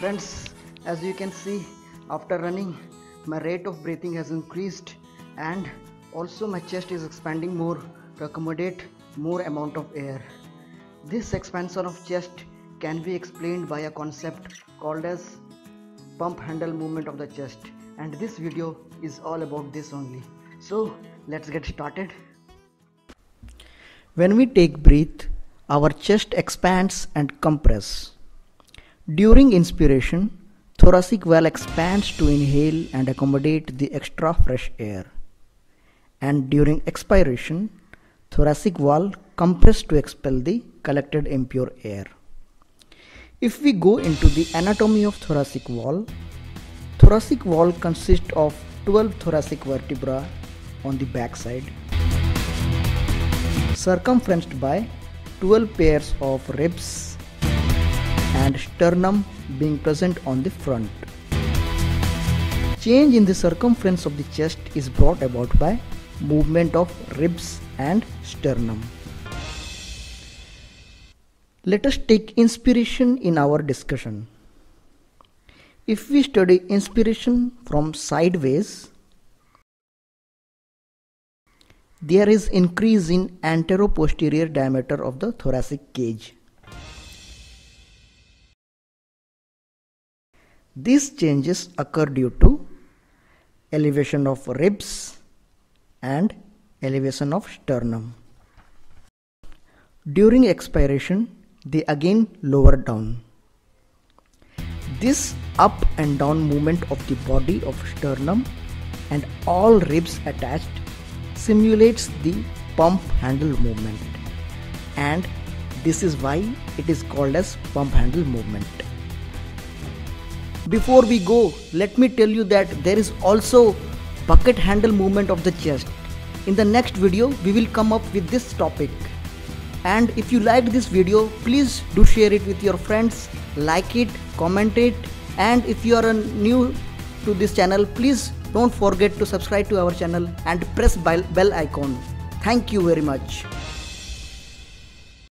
Friends, as you can see, after running, my rate of breathing has increased and also my chest is expanding more to accommodate more amount of air. This expansion of chest can be explained by a concept called as pump handle movement of the chest, and this video is all about this only. So let's get started. When we take breath, our chest expands and compresses. During inspiration, thoracic wall expands to inhale and accommodate the extra fresh air. And during expiration, thoracic wall compresses to expel the collected impure air. If we go into the anatomy of thoracic wall consists of 12 thoracic vertebrae on the back side, circumferenced by 12 pairs of ribs and sternum being present on the front. Change in the circumference of the chest is brought about by movement of ribs and sternum. Let us take inspiration in our discussion. If we study inspiration from sideways, there is increase in antero-posterior diameter of the thoracic cage. These changes occur due to elevation of ribs and elevation of sternum. During expiration, they again lower down. This up and down movement of the body of sternum and all ribs attached simulates the pump handle movement, and this is why it is called as pump handle movement. Before we go, let me tell you that there is also bucket handle movement of the chest. In the next video, we will come up with this topic. And if you liked this video, please do share it with your friends, like it, comment it, and if you are new to this channel, please don't forget to subscribe to our channel and press bell icon. Thank you very much.